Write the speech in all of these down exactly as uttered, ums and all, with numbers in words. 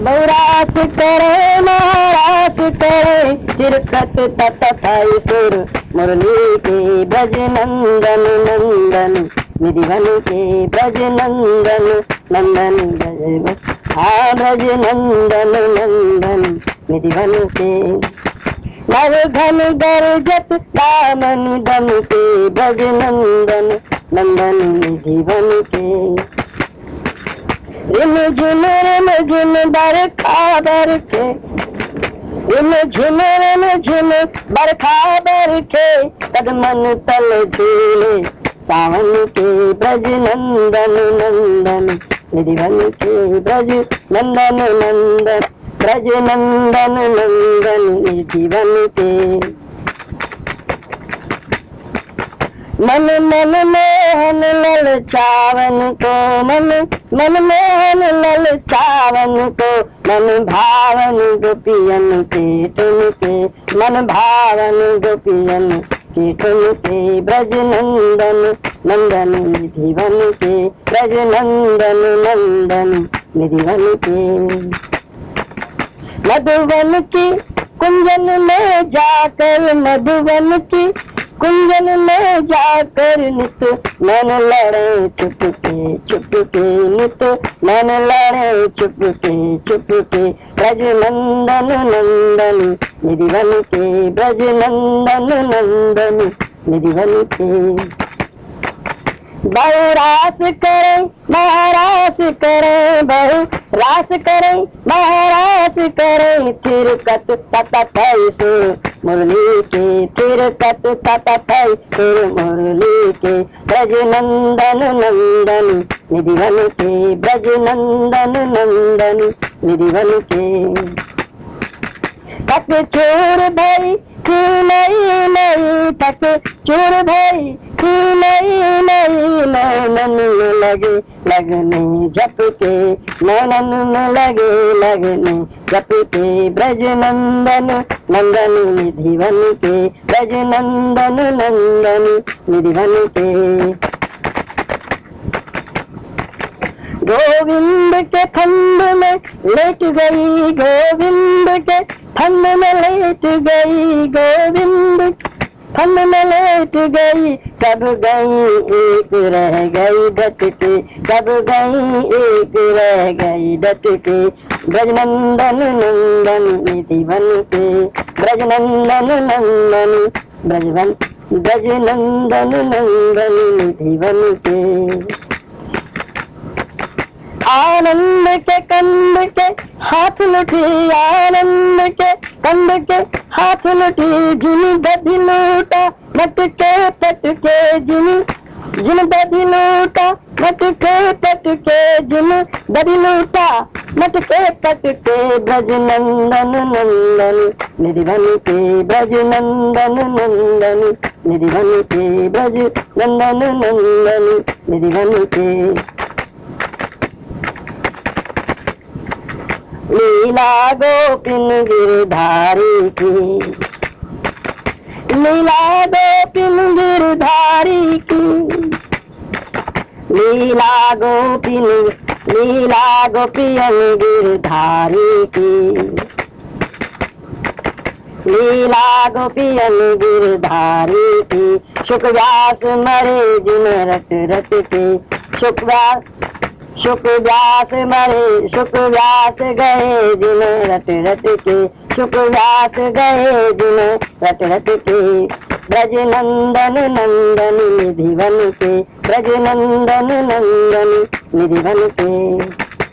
बहुरास करे महारास करे तिरकत तथाई सुर मुरली के ब्रज नंदन नंदन निधिवन के ब्रज नंदन नंदन ब्रज हाँ ब्रज नंदन नंदन निधिवन के नव घन गर्जत दामन दम के ब्रज नंदन नंदन निधिवन के रिम झिम रिम झिम बरखा बरखे रिम झिम रिम झिम बरखा बरखे कदमन तल झूले सावन के ब्रज नंदन नंदन निधिवन के ब्रज नंदन नंदन ब्रज नंदन नंदन निधिवन के मन मन मोहन लल चावन को मन मन मोहन लल चावन को मन भावन गोपियन के तुम के मन भावन गोपियन के तुम के ब्रज नंदन नंदन निधिवन के ब्रज नंदन नंदन निधिवन के मधुवन की कुंजन में जाकर मधुवन की कुंजन में जाकर नित मन लड़े चुपके चुपके नित मन लड़े चुपके चुपके ब्रज नंदन नंदन निधिवन के ब्रज नंदन नंदन निधिवन के बहुरास करे महारास करे बहु रास करे महारास करे तिरकत तथाई सुर मुरली के तिरकत तथाई सुर मुरली के ब्रज नंदन नंदन निधिवन के ब्रज नंदन नंदन निधिवन के तक चोर भई की नहीं नहीं तक चोर भई की नहीं नहीं नैनन में लगे लगने जप के नैनन में लगे लगने जप के ब्रज नंदन नंदन निधिवन के ब्रज नंदन नंदन निधिवन के गोविंद के फंद में लेट गई गोविंद के फंद में लेट गई गोविंद फंद में लेट गई सब गई एक रह गई डट के सब गई एक रह गई डट के ब्रज नंदन नंदन निधिवन के ब्रज नंदन नंदन ब्रजवन ब्रज नंदन नंदन निधिवन के आनंद के कंद के हाथ लुटी आनंद के कंद के हाथ लुटी जिन दधि लूटा मटके पटके जिन जिन दधि लूटा मटके पटके जिन दधि लूटा मटके पटके ब्रज नंदन नंदन निधिवन के ब्रज नंदन नंदन निधिवन के ब्रज नंदन नंदन निधिवन के लीला गोपिन गिरधारी की लीला गोपिन गिरधारी की लीला गोपिन लीला गोपियन गिरधारी की लीला गोपियन गिरधारी की शुकव्यास मरे जिन रट रट के शुकव्यास शुक व्यास मरे शुक व्यास गए जिन रट रट के शुक व्यास गए जिन रट रट के ब्रज नंदन नंदन निधिवन के ब्रज नंदन नंदन निधिवन के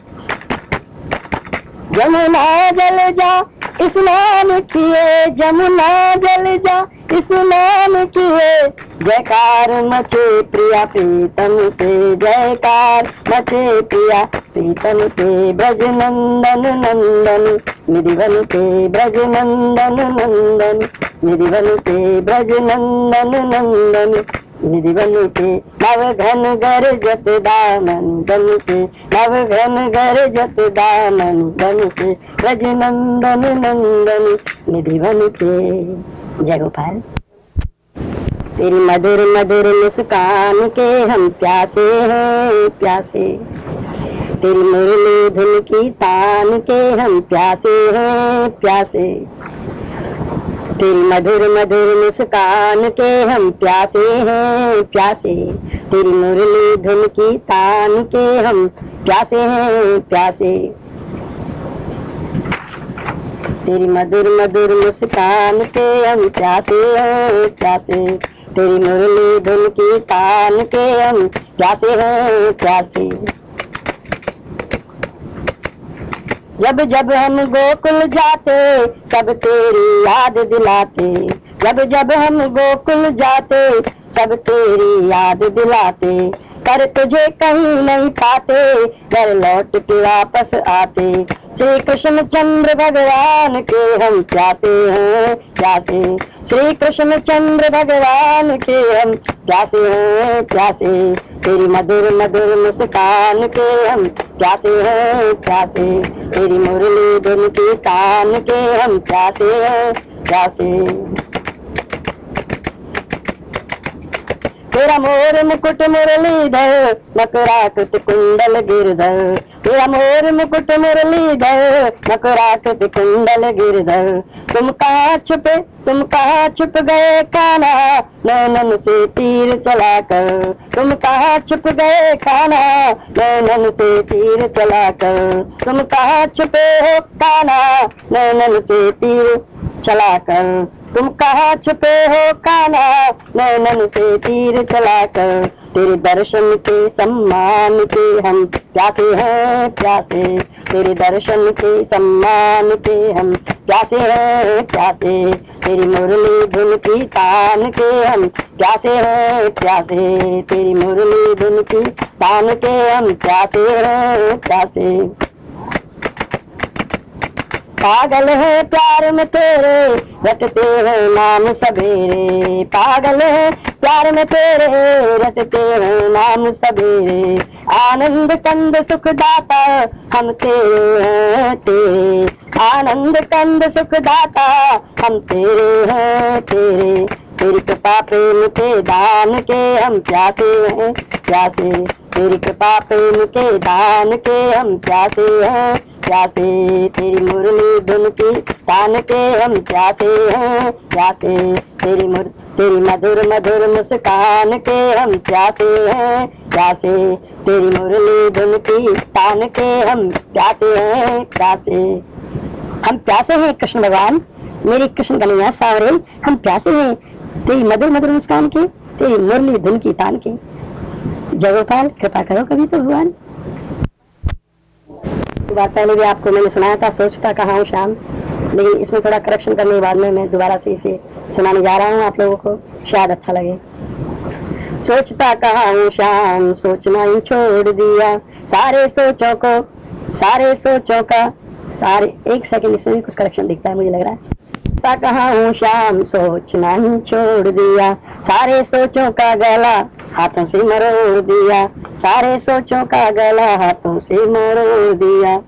जमुना जल जा स्नान किए जमुना जल जा स्नान किए जयकार मचे प्रिया प्रीतम के जयकार मचे प्रिया प्रीतम के ब्रज नंदन नंदन निधिवन के ब्रज नंदन नंदन निधिवन के ब्रज नंदन नंदन निधिवन के नव घन गरजत दामन गन के नव घन गरजत दामन गन के ब्रज नंदन नंदन निधिवन के। जय गोपाल। तेरी मधुर मधुर मुस्कान के हम प्यासे हैं प्यासे, तेरी मुरली धुन की तान के हम प्यासे हैं प्यासे, तेरी मधुर मधुर मुस्कान के हम प्यासे हैं प्यासे, तेरी मुरली धुन की तान के हम प्यासे हैं प्यासे, तेरी मधुर मधुर मुस्कान के हम प्यासे हैं प्यासे, तेरी मुरली धुन की तान के हम प्यासे हैं प्यासे। जब जब हम गोकुल जाते सब तेरी याद दिलाते, जब जब हम गोकुल जाते सब तेरी याद दिलाते, कर तुझे कहीं नहीं पाते घर लौट के वापस आते, श्री कृष्ण चंद्र भगवान के हम प्यासे हैं प्यासे, श्री कृष्ण चंद्र भगवान के हम प्यासे हैं प्यासे, तेरी मधुर मधुर मुस्कान के हम प्यासे हैं प्यासे, तेरी मुरली धुन की तान के हम प्यासे हैं प्यासे। तेरा मोर मुकुट मुरलीधर मकराकृत कुंडल गिरधर, तेरा मोर मुकुट मुरलीधर मकराकृत कुंडल गिरधर, तुम कहाँ छुपे तुम कहाँ छुप गए कान्हा नैनन से तीर चलाकर, तुम कहाँ छुप गए कान्हा नैनन से तीर चलाकर, तुम कहाँ छुपे हो कान्हा नैनन से तीर चलाकर, तुम कहाँ छुपे हो कान्हा नैनन से तीर चलाकर, तेरे दर्शन के सम्मान के हम प्यासे हैं प्यासे, तेरे दर्शन के सम्मान के हम प्यासे हैं प्यासे, तेरी मुरली धुन की तान के हम प्यासे हैं प्यासे, तेरी मुरली धुन की तान के हम प्यासे हैं प्यासे। पागल है प्यार में तेरे रटते हैं नाम सवेरे, पागल है प्यार में तेरे रटते हैं नाम सवेरे, आनंद कंद सुखदाता हम तेरे हैं तेरे, आनंद कंद सुखदाता हम तेरे हैं तेरे, तेरी कृपा प्रेम के दान के हम प्यासे हैं प्यासे, तेरी कृपा प्रेम के दान के हम प्यासे हैं प्यासे, तेरी मुरली धुन की तान के हम प्यासे हैं प्यासे, तेरी मुर तेरी मधुर मधुर मुस्कान के हम प्यासे हैं प्यासे, तेरी मुरली धुन की तान के हम प्यासे हैं प्यासे। हम प्यासे हैं कृष्ण भगवान मेरी कृष्ण कन्हैया सावरे, हम प्यासे हैं तेरी मधुर मधुर मुस्कान के, तेरी मुरली धुन की तान के। जय गोपाल, कृपा करो कभी तो भगवान। बात पहले भी आपको मैंने सुनाया था, सोचता कहाँ हूँ शाम, लेकिन इसमें थोड़ा करेक्शन करने के बाद में मैं दोबारा से इसे सुनाने जा रहा हूँ आप लोगों को, शायद अच्छा लगे। सोचता कहाँ हूँ शाम सोचना ही छोड़ दिया, सारे सोचों को सारे सोचों का सारे, एक सेकंड इसमें भी कुछ करेक्शन दिखता है मुझे लग रहा है। सोचता कहाँ हूँ शाम सोचना ही छोड़ दिया, सारे सोचों का गला हाथों से मरोड़ दिया, सारे सोचों का गला हाथों से मरोड़ दिया,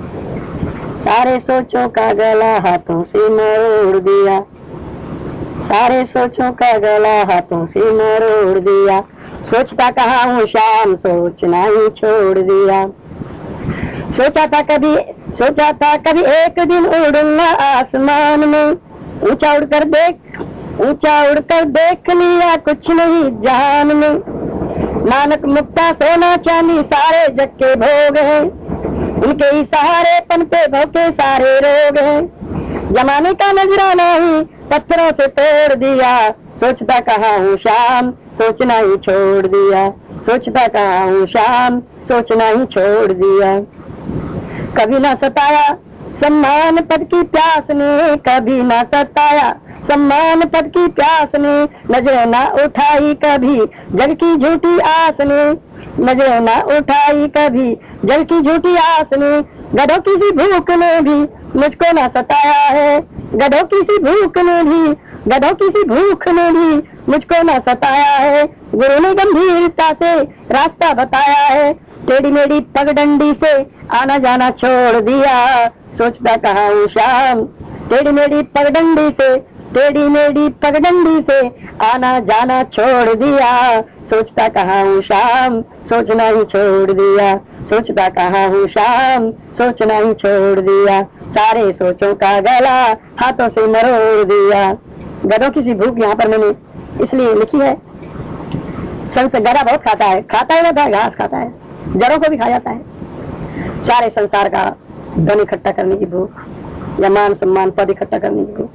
सारे सोचों का गला हाथों से मरोड़ दिया, सारे सोचों का गला हाथों से मरोड़ दिया, सोचता कहाँ हूँ शाम सोचना ही छोड़ दिया, सोचा था कभी सोचा था कभी एक दिन उड़ूंगा आसमान में, ऊंचा उड़कर देख ऊंचा उड़कर देख लिया कुछ नहीं जहान में, मानक मुक्ता सोना चांदी सारे जग के भोग हैं, उनके ही सहारे पन पे भोके सारे रोग हैं, जमाने का नजराना ही पत्थरों से तोड़ दिया, सोचता कहाँ हूँ शाम सोचना ही छोड़ दिया, सोचता कहाँ हूँ शाम सोचना ही छोड़ दिया। कभी ना सताया सम्मान पद की प्यास ने, कभी ना सताया सम्मान पद की प्यास ने, नजर ना उठाई कभी जग की झूठी आस ने, नजर ना उठाई कभी जग की झूठी आस ने, गधों की सी भूख ने भी मुझको ना सताया है, गधों की सी भूख ने भी गधों की सी भूख ने भी मुझको ना सताया है, गुरु ने गंभीरता से रास्ता बताया है, टेढ़ी मेढ़ी पगडंडी से आना जाना छोड़ दिया, सोचता कहाँ हूँ शाम टेढ़ी मेढ़ी पगडंडी से टेढ़ी मेढ़ी पगडंडी से आना जाना छोड़ दिया, सोचता कहाँ हूँ शाम सोचना ही छोड़ दिया, सोचता कहाँ हूँ शाम, सोचना ही छोड़ दिया। सारे सोचों का गला हाथों से मरोड़ दिया। गधों की सी भूख यहाँ पर मैंने इसलिए लिखी है। संसार गधा बहुत खाता है, खाता है गधा, घास खाता है, जड़ों को भी खा जाता है। सारे संसार का धन इकट्ठा करने की भूख या मान सम्मान पद इकट्ठा करने की भूख।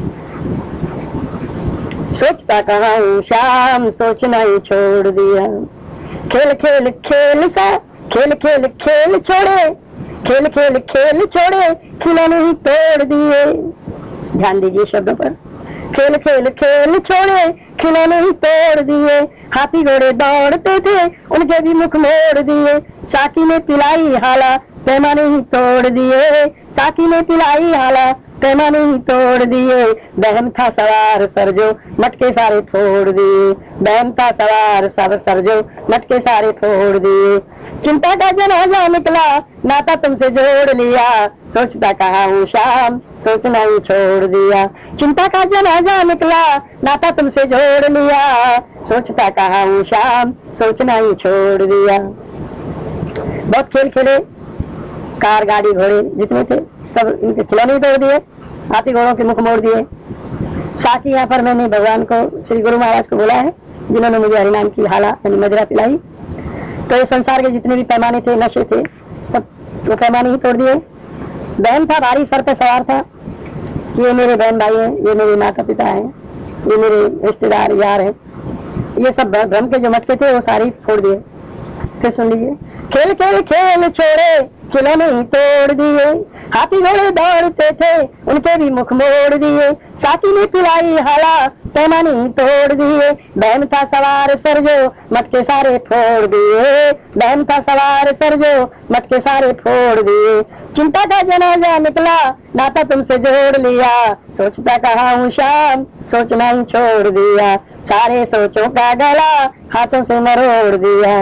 सोचता कहाँ हूँ शाम, सोचना ही छोड़ दिया। खेल खेल खेल सा खेल खेल खेल छोड़े, खेल खेल खेल छोड़े, खिलौने ही तोड़ दिए। ध्यान दीजिए शब्दों पर। खेल खेल खेल छोड़े, खिलौने ही तोड़ दिए। हाथी घोड़े दौड़ते थे, उनके भी मुख मोड़ दिए। साकी ने पिलाई हाला, पैमाने ही तोड़ दिए। साकी ने पिलाई हाला, पैमाने ही तोड़ दिए। बहन था सवार सरजो, मटके सारे फोड़ दिए। बहन था सवार सब सरजो, मटके सारे फोड़ दिए। चिंता का जनाजा निकला, नाता तुमसे जोड़ लिया। सोचता कहाँ हूँ शाम, सोचना ही छोड़ दिया। चिंता का जनाजा निकला, नाता तुमसे जोड़ लिया। सोचता कहाँ हूँ शाम, सोचना ही छोड़ दिया। बहुत खेल खेले, कार गाड़ी घोड़े जितने थे सब इनके खिलौने तोड़ दिए, हाथी घोड़ों के मुख मोड़ दिए। साकी यहाँ पर मैंने भगवान को, श्री गुरु महाराज को बोला है, जिन्होंने मुझे हरिनाम की हाला यानी मदिरा पिलाई। तो ये संसार के जितने भी पैमाने थे, नशे थे, सब वो पैमाने ही तोड़ दिए। बहन था भारी, सर पे सवार था, ये मेरे बहन भाई हैं, ये मेरे माता पिता हैं, ये मेरे रिश्तेदार यार हैं। ये सब भ्रम के जो मटके थे वो सारी फोड़ दिए। फिर सुन लीजिए। खेल खेल खेल छोड़े, खिलौने ही तोड़ दिए। हाथी घोड़े दौड़ते थे, उनके भी मुख मोड़ दिए। साकी ने पिलाई हाला, पैमाने ही तोड़ दिए। बहन था सवार सरजो, मटके सारे फोड़ दिए। बहन था सवार सरजो, मटके सारे फोड़ दिए। चिंता का जनाजा निकला, नाता तुमसे जोड़ लिया। सोचता कहाँ हूँ शाम, सोचना ही छोड़ दिया। सारे सोचों का गला हाथों से मरोड़ दिया।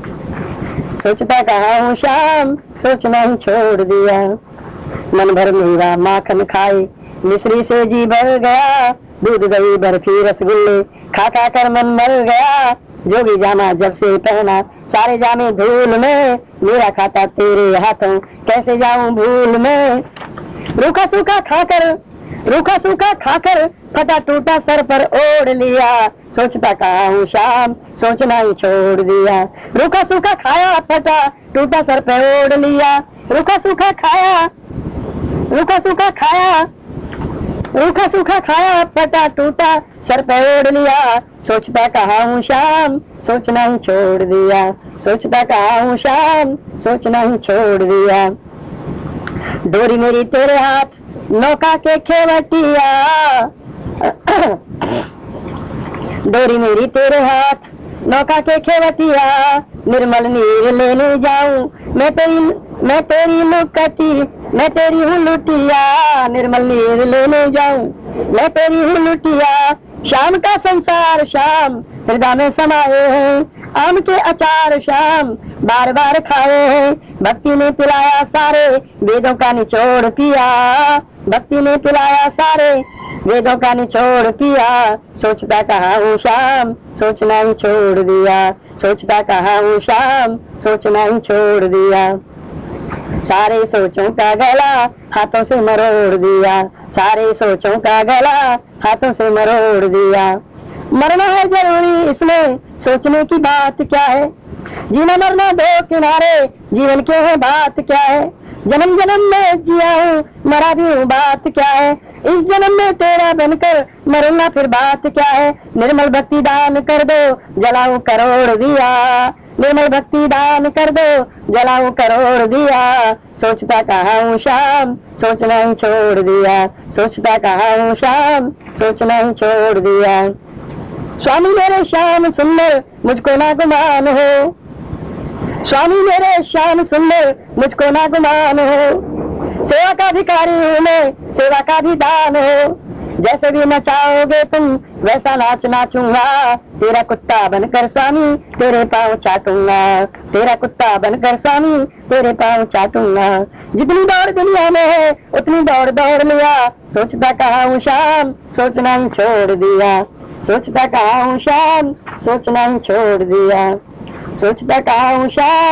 सोचता कहाँ हूँ शाम, सोचना ही छोड़ दिया। मन भर मेवा माखन खाए, मिश्री से जी भर गया। दूध दही बर्फी रसगुल्ले खा खा कर मन मर गया। जोगी जामा जब से पहना, सारे जामे धूल में। मेरा खाता तेरे हाथों, कैसे जाऊं भूल में। रूखा सूखा खाकर, रूखा सूखा खाकर, फटा टूटा सर पर ओढ़ लिया। सोचता कहाँ हूँ शाम, सोचना ही छोड़ दिया। रूखा सूखा खाया, फटा टूटा सर पर ओढ़ लिया। रूखा सूखा खाया, रूखा सूखा खाया, रूखा सूखा खाया, फटा टूटा सर पे ओढ़ लिया। सोचता कहाँ हूँ शाम, सोचना ही छोड़ दिया। सोचता कहाँ हूँ शाम, सोचना ही छोड़ दिया। डोरी मेरी तेरे हाथ, नौका के खेवटिया। डोरी मेरी तेरे हाथ, नौका के खेवटिया। निर्मल नीर लेने जाऊं मैं तेरी, मैं तेरी लुकटी, मैं तेरी हूँ लुटिया। निर्मल नीर लेने जाऊं मैं तेरी हूँ लुटिया। शाम का संसार शाम हृदय में समाये हैं। आम के अचार शाम बार बार खाए हैं। भक्ति ने पिलाया सारे वेदों का निचोड़ पिया। भक्ति ने पिलाया सारे वेदों का निचोड़ पिया। सोचता कहाँ हूँ शाम, सोचना ही छोड़ दिया। सोचता कहाँ हूँ शाम, सोचना ही छोड़ दिया। सारे सोचों का गला हाथों से मरोड़ दिया। सारे सोचों का गला हाथों से मरोड़ दिया। मरना है जरूरी, इसमें सोचने की बात क्या है। जीना मरना दो किनारे, जीवन के है बात क्या है। जन्म जन्म में जिया हूँ, मरा भी हूँ, बात क्या है। इस जन्म में तेरा बनकर मरूंगा, फिर बात क्या है। निर्मल भक्ति दान कर दो, जलाऊं करोड़ दिया। निर्मल भक्ति दान कर दो, जलाऊं करोड़ दिया। सोचता कहाँ हूँ शाम, सोचना ही छोड़ दिया। सोचता कहाँ हूँ शाम, सोचना ही छोड़ दिया। स्वामी मेरे श्याम सुंदर, मुझको ना गुमान हो। स्वामी मेरे श्याम सुंदर, मुझको ना गुमान हो। सेवा का अधिकारी हूँ मैं, सेवा का भी दान हो। जैसे भी नचाओगे तुम, वैसा नाच नाचूंगा। तेरा कुत्ता बनकर स्वामी, तेरे पाँव चाटूंगा। तेरा कुत्ता बनकर स्वामी, तेरे पाँव चाटूंगा। जितनी दौड़ दुनिया में है, उतनी दौड़ दौड़ लिया। सोचता कहाँ हूँ शाम, सोचना ही छोड़ दिया। सोचता कहाँ हूँ शाम, सोचना ही छोड़ दिया। सोचता कहाँ हूँ शाम,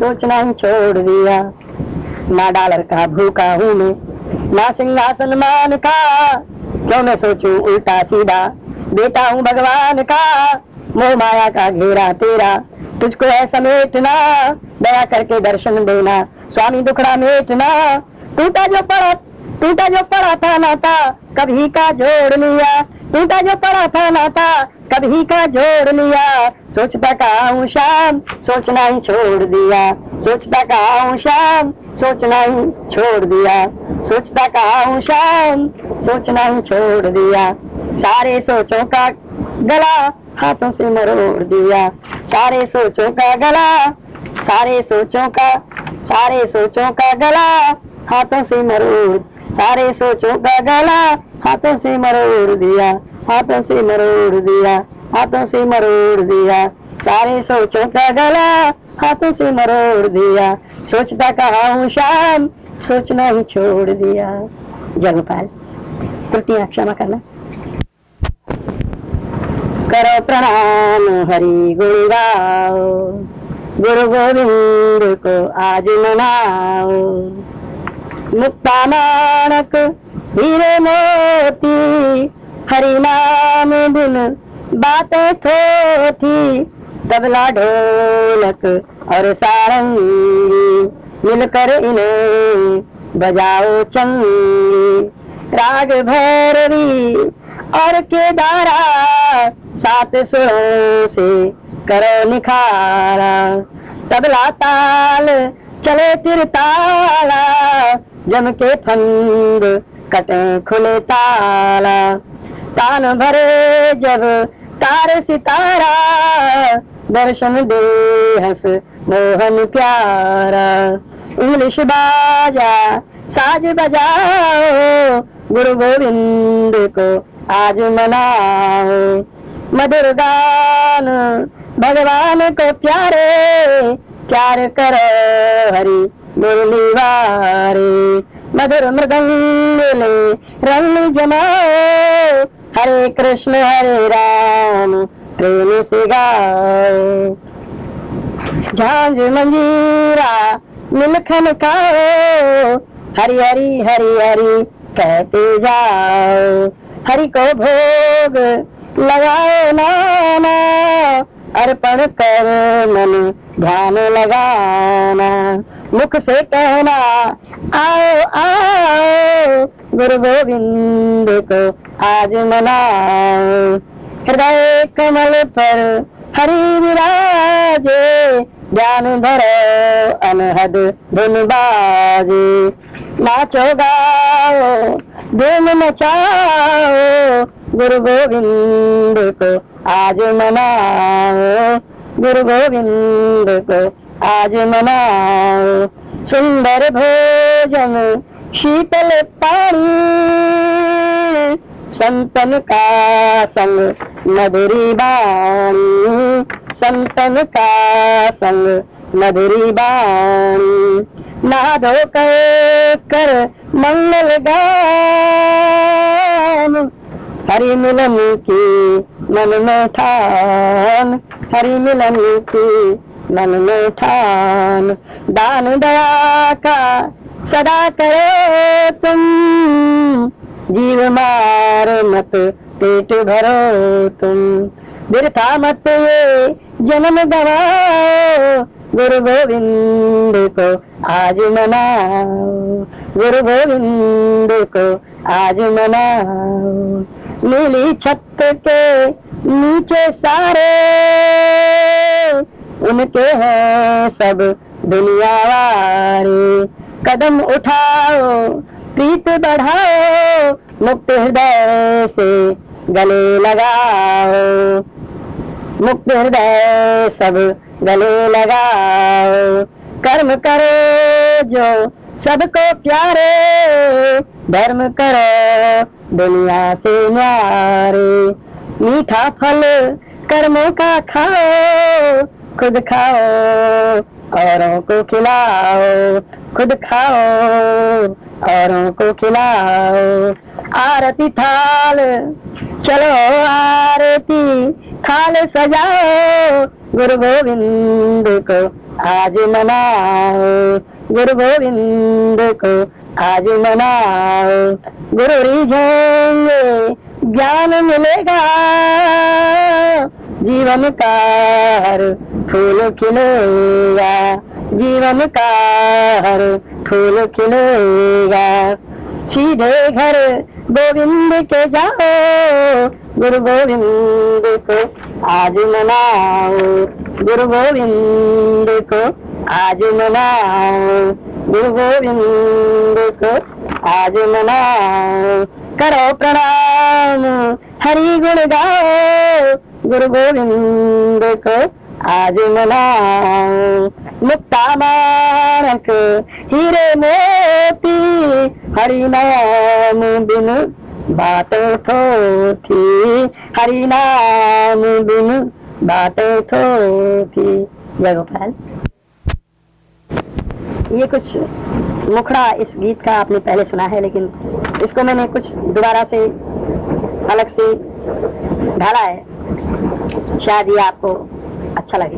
सोचना ही छोड़ दिया। ना डॉलर का भूखा हूँ मैं, ना सिंहासन मान का, क्यों मैं सोचूं उल्टा सीधा, बेटा हूँ भगवान का। मोह माया का घेरा तेरा, तुझको है समेटना, दया करके दर्शन देना, स्वामी दुखड़ा मेटना। टूटा जो पड़ा टूटा जो पड़ा था नाता, कभी का जोड़ लिया, टूटा जो पड़ा था नाता, कभी का जोड़ लिया। सोचता कहाँ हूँ शाम, सोचना ही छोड़ दिया, सोचता कहाँ हूँ शाम, सोचना ही छोड़ दिया, सोचता कहाँ हूँ शाम, सोचना ही छोड़ दिया। सारे सोचों का गला हाथों से मरोड़ दिया, सारे सोचों का गला, सारे सोचों का सारे सोचों का गला हाथों से मरोड़, सारे सोचों का गला हाथों से मरोड़ दिया, हाथों से मरोड़ दिया, हाथों से मरोड़ दिया। सारे सोचों का गला हाथों से मरोड़ दिया, सोचता कहाँ हूँ शाम, सोचना ही छोड़ दिया। जगपाल, त्रुटियां क्षमा करना। करो प्रणाम हरि गुरु गाओ, गुरु गोविंद को आज मनाओ। मुक्ता माणक हीरे मोती, हरि नाम बिन बातें थोथी। तबला ढोलक और सारंगी, मिलकर इन्हें बजाओ चंगी। राग भैरवी और केदारा, सात सुरों से करो निखारा। तबला ताल चले तिरताला, जम के फंद कटे खुले ताला। तान भरे जब तार सितारा, दर्शन दे हंस मोहन प्यारा। इंग्लिश बाजा साज बजाओ, गुरु गोविंद को आज मनाओ। मधुर गान भगवान को प्यारे, प्यार करो हरि मुरली वारे। मधुर मृदंग ले रंग जमाओ, हरे कृष्ण हरे राम प्रेम से गाओ। झांझ मंजीरा मिलखन खाओ, हरि हरि हरि हरि कहते जाओ। हरि को भोग लगाओ नाना, अर्पण कर मन ध्यान लगाना। मुख से कहना आओ आओ, गुरु गोविंद को आज मनाओ। हृदय कमल पर हरि विराजे, ज्ञान भरो अनहद धुन बाजे। नाचो गाओ धूम मचाओ, गुरु गोविंद को आज मनाओ, गुरु गोविंद को आज मनाओ। सुंदर भोजन शीतल पानी, संतन का संग मधुरी बाणी, संतन का संग मधुरी बाणी। नहा धो कर मंगल गान, हरि मिलन की मन में ठान, हरि मिलन की मन में ठान। दान दया का सदा करो तुम, जीव मार मत पेट भरो तुम। बिरथा मत ये जन्म गवाओ, गुरु गोविंद को आज मनाओ, गुरु गोविंद को आज मनाओ। नीली छत के नीचे सारे, उनके हैं सब दुनिया वारे। कदम उठाओ प्रीत बढ़ाओ, मुक्त हृदय से गले लगाओ, मुक्त हृदय सब गले लगाओ। कर्म करो जो सबको प्यारे, धर्म करो दुनिया से न्यारे। मीठा फल कर्मों का खाओ, खुद खाओ औरों को खिलाओ, खुद खाओ औरों को खिलाओ। आरती थाल चलो आरती थाल सजाओ, गुरु गोविंद को आज मनाओ, गुरु गोविंद को आज मनाओ। गुरु रिझेंगे ज्ञान मिलेगा, जीवन का हर फूल खिलेगा, जीवन का हर फूल खिलेगा। सीधे घर गोविंद के जाओ, गुरु गोविंद को आज मनाओ, गुरु गोविंद को आज मनाओ, गुरु गोविंद को आज मनाओ। करो प्रणाम हरि गुण गाओ, गुरु गोविंद को आज मनाओ। मुक्ता माणक हीरे मोती, हरि नाम बिन बातें थोथी, हरि नाम बिन बातें थोथी। जय गोपाल। ये कुछ मुखड़ा इस गीत का आपने पहले सुना है, लेकिन इसको मैंने कुछ दोबारा से अलग से ढाला है, शायद ये आपको अच्छा लगे।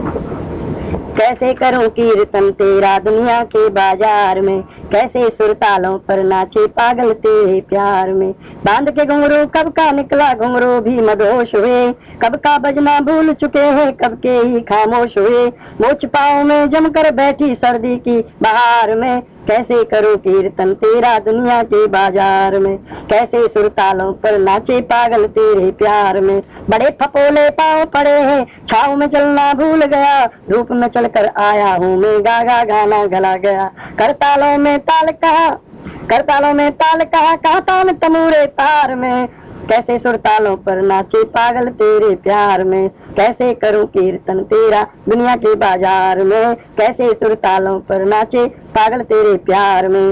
कैसे करूं कीर्तन तेरा दुनिया के बाजार में, कैसे सुर तालों पर नाचे पागल तेरे प्यार में। बांध के घुंघरू कब का निकला घुंघरू भी मदहोश हुए, कब का बजना भूल चुके हैं कब के ही खामोश हुए। मोच पाँव में जमकर बैठी सर्दी की बहार में, कैसे करूं कीर्तन तेरा दुनिया के बाजार में। कैसे सुर तालों पर नाचे पागल तेरे प्यार में। बड़े फपोले पाँव पड़े हैं छाव में चलना भूल गया, धूप में चलकर आया हूँ मैं गा गा गाना गला गया। करतालों में ताल कहा, करतालों में ताल कहा, कहा तान तमूरे तार में। कैसे सुर तालों पर नाचे पागल तेरे प्यार में। कैसे करूं कीर्तन तेरा दुनिया के बाजार में, कैसे सुर तालों पर नाचे पागल तेरे प्यार में।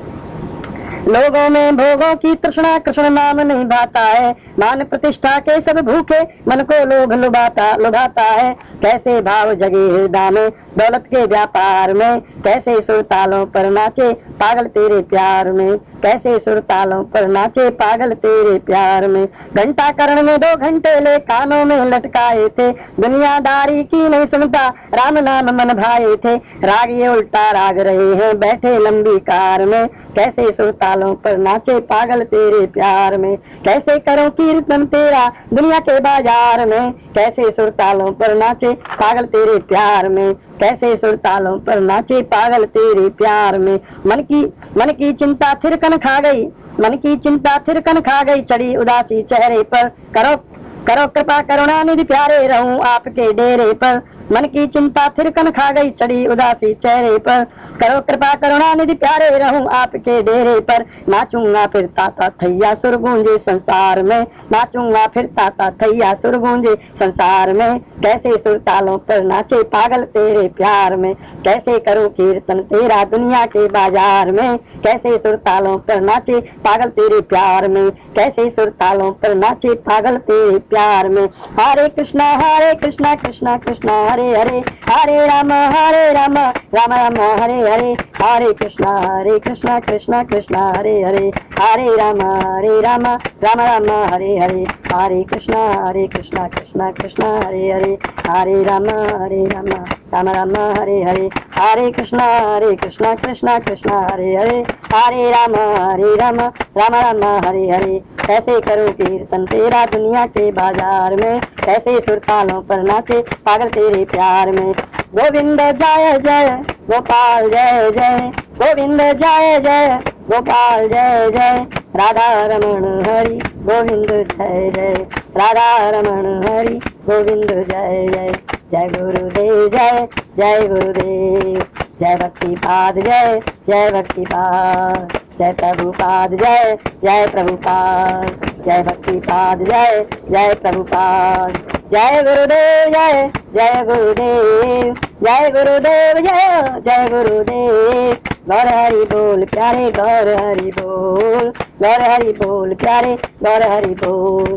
लोगों में भोगों की तृष्णा कृष्ण नाम नहीं भाता है, मान प्रतिष्ठा के सब भूखे मन को लोभ लुभाता लुभाता है। कैसे भाव जगे हृदय में दौलत के व्यापार में, कैसे सुर तालों पर नाचे पागल तेरे प्यार में। कैसे सुर तालों पर नाचे पागल तेरे प्यार में। घंटा करण में दो घंटे ले कानों में लटकाए थे, दुनियादारी की नहीं सुनता राम नाम मन भाए थे। राग ये उल्टा राग रहे हैं बैठे लंबी कार में, कैसे सुर तालों पर नाचे पागल तेरे प्यार में। कैसे करूं कीर्तन तेरा दुनिया के बाजार में, कैसे सुर तालों पर नाचे पागल तेरे प्यार में। कैसे सुर तालों पर नाचे पागल तेरे प्यार में। मन की मन की चिंता थिरकन खा गई, मन की चिंता थिरकन खा गई चढ़ी उदासी चेहरे पर। करो करो कृपा करुणा निधि प्यारे रहूं आपके डेरे पर। मन की चिंता थिरकन खा गई चढ़ी उदासी चेहरे पर। करो कृपा करुणा निधि प्यारे रहूं आपके डेरे पर। नाचूंगा फिर ताता थैया सुर गूंजे संसार में, नाचूंगा फिर ताता थैया सुर गूंजे संसार में। कैसे सुर तालों पर नाचे पागल तेरे प्यार में। कैसे करूं कीर्तन तेरा दुनिया के बाजार में, कैसे सुर तालों पर नाचे पागल तेरे प्यार में। कैसे सुर तालों पर नाचे पागल तेरे प्यार में। हरे कृष्णा हरे कृष्णा कृष्णा कृष्णा हरे हरे, हरे राम हरे राम राम राम हरे हरे। हरे कृष्णा हरे कृष्णा कृष्णा कृष्णा हरे हरे, हरे राम हरे राम राम राम हरे हरे। हरे कृष्णा हरे कृष्णा कृष्णा कृष्णा हरे हरे, हरे राम हरे राम राम राम हरे हरे। हरे कृष्णा हरे कृष्णा कृष्णा कृष्णा हरे हरे, हरे राम हरे राम राम राम हरे हरे। कैसे करूं कीर्तन तेरा दुनिया के बाजार में, कैसे सुर तालों पर नाचे पागल तेरे प्यार में। गोविंद जय जय गोपाल जय जय, गोविंद जय जय गोपाल जय जय। राधा रमण हरि गोविंद जय जय, राधा रमण हरि गोविंद जय जय। जय गुरुदेव जय जय गुरुदेव, जय भक्ति पाद जय जय भक्ति पाद, जय प्रभुपाद जय जय प्रभुपाद, जय भक्ति पाद जय जय प्रभुपाद। जय गुरुदेव जय जय गुरुदेव, जय गुरुदेव जय जय गुरुदेव। गौर हरि बोल प्यारे गौर हरि बोल, गौर हरि बोल प्यारे गौर हरि बोल।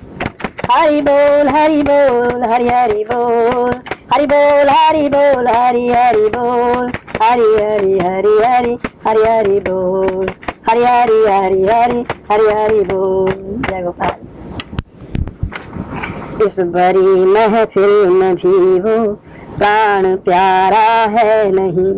हरि बोल हरि बोल हरि हरि बोल, हरि बोल हरि बोल हरि हरि बोल। हरि हरि हरि हरि हरि हरि बोल, हरि हरि हरि हरि हरि हरि बोल। जय गोपाल। इस भरी महफिल में भी वो प्राण प्यारा है नहीं।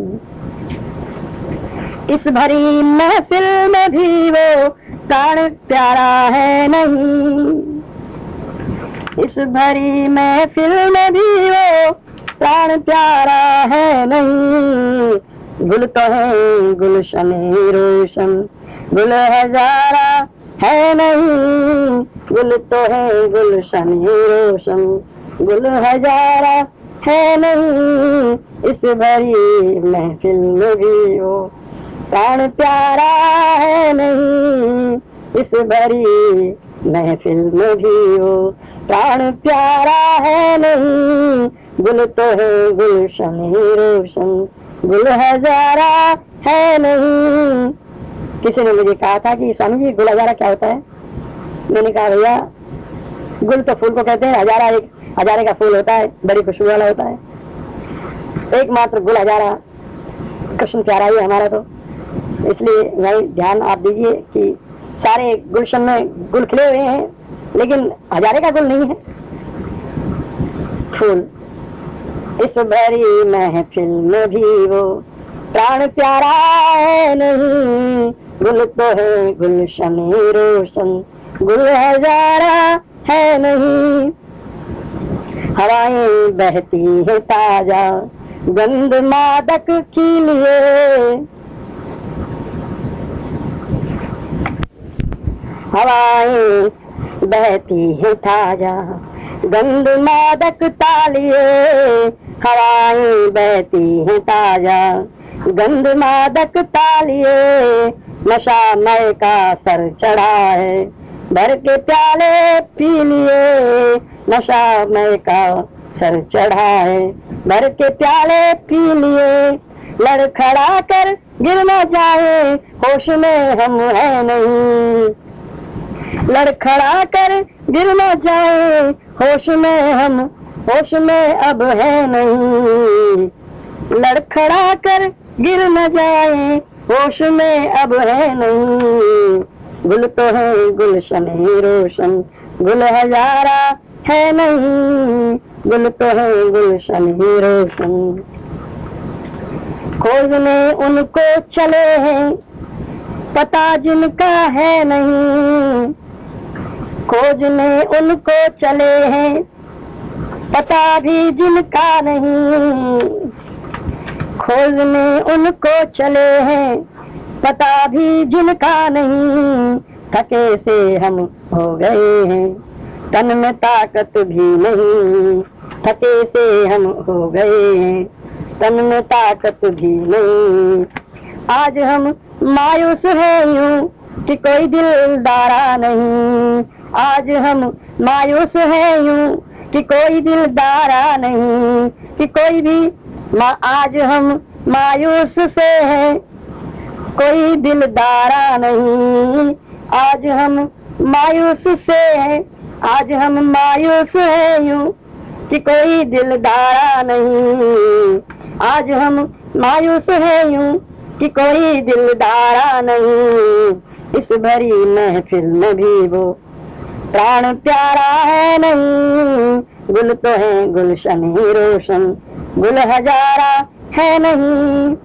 इस भरी महफिल में भी वो प्राण प्यारा है नहीं। इस भरी महफिल में भी वो प्राण प्यारा है नहीं। गुल तो है गुलशन रोशन, गुल हजारा है नहीं। गुल तो है गुलशन रोशन, गुल हजारा है नहीं। इस भरी महफिल में भी वो प्राण प्यारा है नहीं। इस भरी महफिल में भी वो प्राण प्यारा है नहीं। गुल तो है गुलशन रोशन, गुल हजारा है नहीं। किसी ने मुझे कहा था कि स्वामी जी गुल हजारा क्या होता है? मैंने कहा भैया गुल तो फूल को कहते हैं, हजारा एक हजारे का फूल होता है, बड़ी खुशबू वाला होता है। एकमात्र गुल हजारा कृष्ण प्यारा ही हमारा, तो इसलिए यही ध्यान आप दीजिए कि सारे गुलशन में गुल खिले हुए हैं, लेकिन हजारे का गुल नहीं है फूल। इस भरी महफिल में भी वो प्राण प्यारा है नहीं। गुल तो है गुलशन रोशन, गुल हजारा है नहीं। हवाएं बहती है ताजा गंध मादक के लिए। हवाएं बहती है ताजा गंध मादक तालिए। हवाएं बहती है ताजा गंध मादक तालिए। नशा मय का सर चढ़ा है, भर के प्याले पी लिए। नशा मय का सर चढ़ा है, भर के प्याले पी लिए। लड़खड़ा कर गिर न जाए, होश में हम है नहीं। लड़खड़ा कर गिर न जाए, होश में हम होश में अब है नहीं। लड़खड़ा कर गिर न जाए, होश में अब है नहीं। गुल तो है गुलशन रोशन, गुल हजारा है नहीं। गुल तो है गुलशन रोशन। खोजने उनको चले हैं, पता जिनका है नहीं। खोजने उनको चले हैं, पता भी जिनका नहीं। खोजने उनको चले हैं, पता भी जिनका नहीं। थके से हम हो गए हैं, तन में ताकत भी नहीं। थके से हम हो गए हैं, तन में ताकत भी नहीं। आज हम मायूस हैं यूं कि कोई दिलदारा नहीं। आज हम मायूस हैं यूं कि कोई दिलदारा नहीं। कि कोई भी आज हम मायूस से हैं, कोई दिलदारा नहीं। आज हम मायूस से हैं, आज हम मायूस हैं यूं कि कोई दिलदारा नहीं। आज हम मायूस हैं यूं कि कोई दिलदारा नहीं। इस भरी महफिल में भी वो प्राण प्यारा है नहीं। गुल तो है गुलशन रोशन, गुल हजारा है नहीं।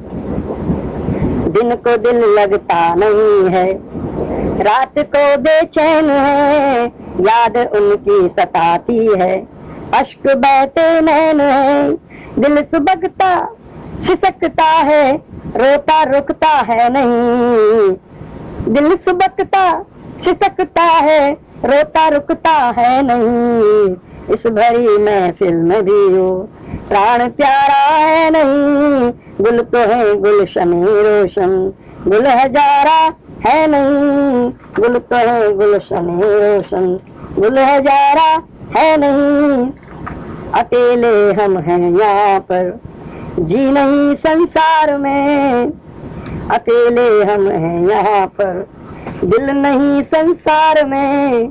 दिन को दिल लगता नहीं है, रात को बेचैन है। याद उनकी सताती है, अश्क बहते नैन है। दिल सुबकता सिसकता है, रोता रुकता है नहीं। दिल सुबकता सिसकता है, रोता रुकता है नहीं। इस भरी महफिल में भी वो प्राण प्यारा है नहीं। गुल तो है गुलशन रोशन, गुल हजारा है नहीं। गुल तो है गुलशन रोशन, गुल हजारा है नहीं। अकेले हम हैं यहाँ पर, जी नहीं संसार में। अकेले हम हैं यहाँ पर, दिल नहीं संसार में।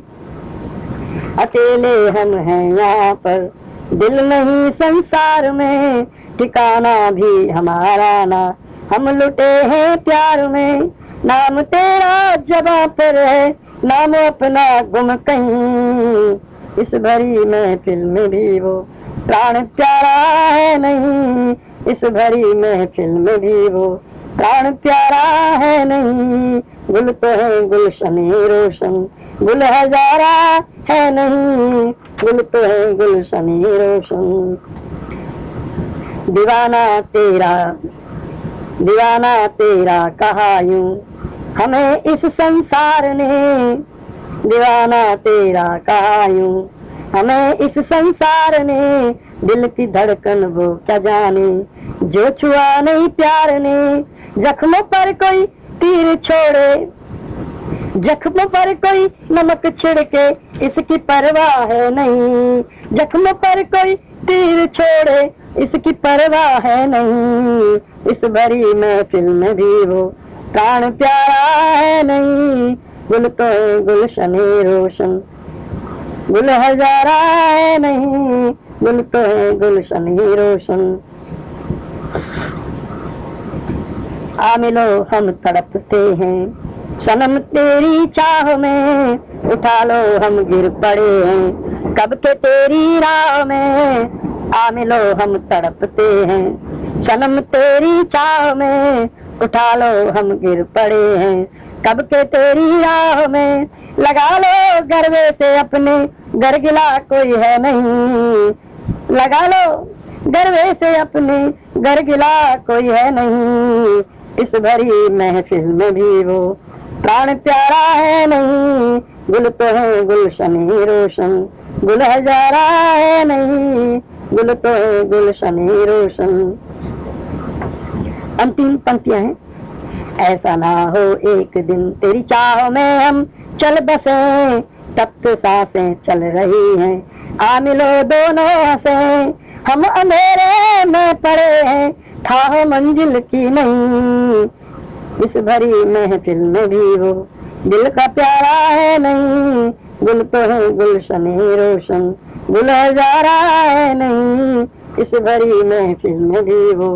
अकेले हम हैं यहाँ पर, दिल नहीं संसार में। ठिकाना भी हमारा ना, हम लुटे हैं प्यार में। नाम तेरा जबां पर है, नाम अपना गुम कहीं। इस भरी महफिल में भी वो प्राण प्यारा है नहीं, इस भरी महफिल में भी वो प्राण प्यारा है नहीं। गुल तो है गुलशन रोशन, गुल हजारा है नहीं, गुल तो है गुलशन रोशन। दीवाना तेरा दीवाना तेरा कहा यूं हमें इस संसार ने, दीवाना तेरा कहा यूं हमें इस संसार ने। दिल की धड़कन वो क्या जाने जो छुआ नहीं प्यार ने। जख्मों पर कोई तीर छोड़े, जख्मों पर कोई नमक छिड़के, इसकी परवाह है नहीं। जख्मों पर कोई तीर छोड़े, इसकी परवाह है नहीं। इस भरी महफिल में भी वो प्राण प्यारा है नहीं। गुल तो है गुलशन रोशन, गुल हजारा है नहीं, गुल तो है गुलशन रोशन। आ मिलो हम तड़पते हैं सनम तेरी चाह में, उठा लो हम गिर पड़े हैं कब के तेरी राह में। आ मिलो हम तड़पते हैं सनम तेरी चाह में, उठा लो हम गिर पड़े हैं कब के तेरी राह में। लगा लो गर्वे से अपने घर गिला कोई है नहीं, लगा लो गर्वे से अपने घर गिला कोई है नहीं। इस भरी महफिल में भी वो प्राण प्यारा है नहीं। गुल तो है गुलशन रोशन, गुल हजारा है नहीं, गुल तो है गुलशन रोशन। अंतिम पंक्तियां हैं। ऐसा ना हो एक दिन तेरी चाह में हम चल बसे, तब तो सांसें चल रही हैं आ मिलो दोनों हंसे। हम अंधेरे में पड़े हैं था मंजिल की नहीं, इस भरी महफिल में भी वो दिल का प्यारा है नहीं। गुल तो है गुलशन रोशन, गुल हजारा है नहीं, इस भरी महफिल में भी वो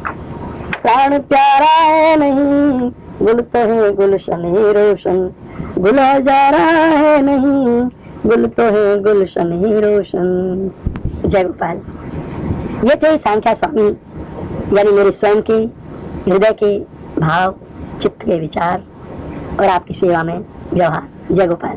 प्राण प्यारा है नहीं। गुल तो है गुलशन रोशन, गुल हजारा है नहीं, गुल तो है गुलशन रोशन। जय गोपाल। ये थे सांख्या स्वामी यानी मेरे स्वयं के हृदय के भाव, चित्त के विचार और आपकी सेवा में व्यवहार। जय गोपाल।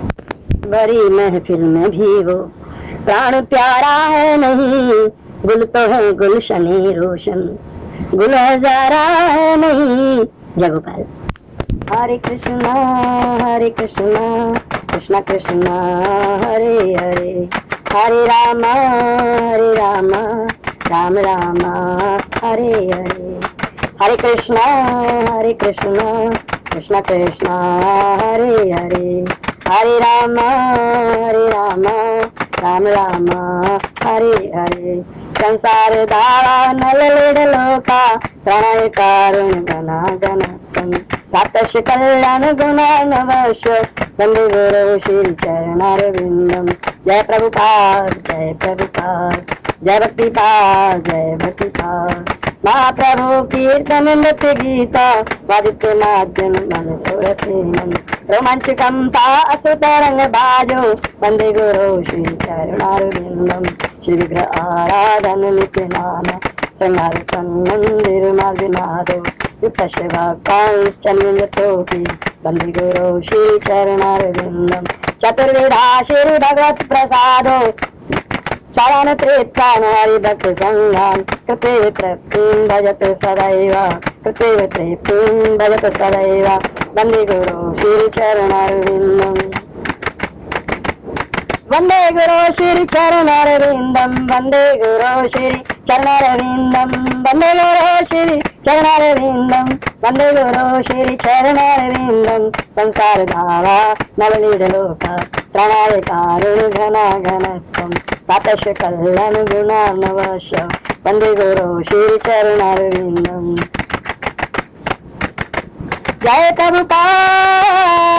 बड़ी महफिल में भी वो प्राण प्यारा है नहीं, गुल तो है गुलशन रोशन, गुल हजारा है नहीं। जय गोपाल। हरे कृष्णा हरे कृष्णा कृष्णा कृष्णा हरे हरे, हरे रामा हरे रामा राम रामा हरे हरे। हरे कृष्णा हरे कृष्णा कृष्णा कृष्णा हरे हरे, हरे रामा हरे रामा राम रामा हरे हरे। संसार दावा नल लोका प्रणय कारुण गना गणतम, सातश कल्याण गुणा नवश वंदे गुरु श्री चरणारविंदम। जय प्रभुपाद जय प्रभुपाद, जय भक्तिपाद जय भक्तिपाद। महाप्रभु कीर्तन नृत्य गीता वादित्य माध्यम मन सुरति मन, रोमांचकम ता असुतरंग बाजो वंदे गुरु श्री चरणारविंदम। श्री विग्रह आराधन नित्य नाम संहार मंदिर मार्गनादो युक्त शिवा कांचन वंदे गुरु श्री चरणारविंदम। चतुर्विधा श्री भगवत प्रसादो श्रवण कीर्तन हरि भक्त संगान, कृते तृप्तिं भजत सदैव, कृते तृप्तिं भजत सदैव वंदे गुरु श्री चरणारविंदम। वंदे गुरु श्री चरणारविंदम, वंदे गुरु श्री चरणारविंदम, वंदे गुरु श्री चरणारविंदम, वंदे गुरु श्री चरणारविंदम। संसार धारा नवनीडलोका प्रणय कारुण घना घनत्वम, सातश कल्याण गुणा नवश वंदे गुरु श्री चरणारविंदम। जय प्रभुपाद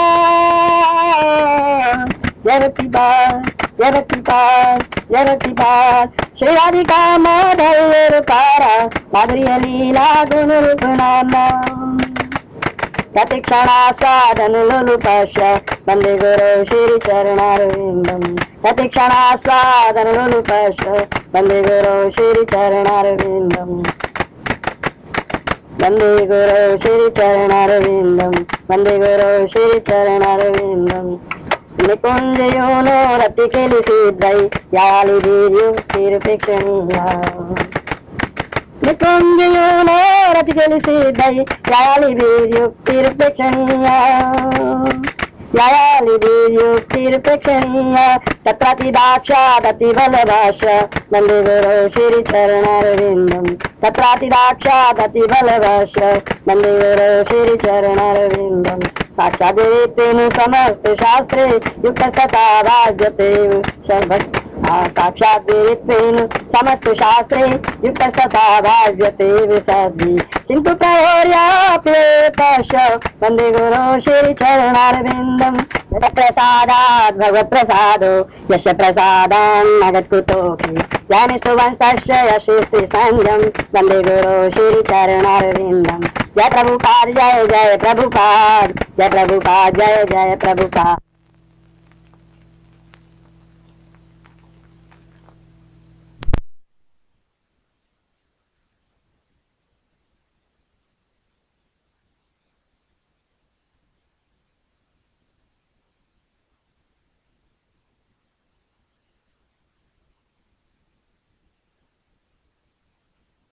जय भक्तिपाद जय भक्तिपाद जय भक्तिपाद। श्री राधिका माधव तारा माधुरी लीला गुण रूप नामा, प्रतिक्षणा स्वादन लुलुपश्य वंदे गुरु श्री चरणारविंदम। प्रतीक्षणास्वादनुपश्च वन्दे गुरो श्रीचरणारविन्दम् वन्दे गुरो श्रीचरणारविन्दम् वन्दे गुरो श्रीचरणारविन्दम् निकुञ्जयोनो रतिकिलिसिद्धै यालिभिर्युक्तिरुपेक्षणीया निकुञ्जयोनो रतिकिलिसिद्धै यालिभिर्युक्तिरुपेक्षणीया यालिभिर्युक्तिरुपेक्षणीया तत्रातिदाक्षादतिबलभाष वन्दे गुरो श्रीचरणारविन्दम् तत्रातिदाक्षादतिबलभाष वन्दे गुरो श्रीचरणारविन्दम् साक्षादेतेन समस्त शास्त्रे युक्तसता भाज्यते साक्षादेतेन समस्त शास्त्रे युक्तसता भाज्यते विशद्धि किन्तु प्रौर्याप्येतश्च वन्दे गुरो श्रीचरणारविन्दम् प्रसादात् भगवत्प्रसादो यश प्रसादान् नगत्कुतोऽपि ज्ञानिस्तु वंशस्य यशस्ति संज्ञम् वन्दे गुरो श्रीचरणारविन्दम् जय प्रभुपाद जय जय प्रभुपाद जय प्रभुपाद जय जय प्रभुपाद।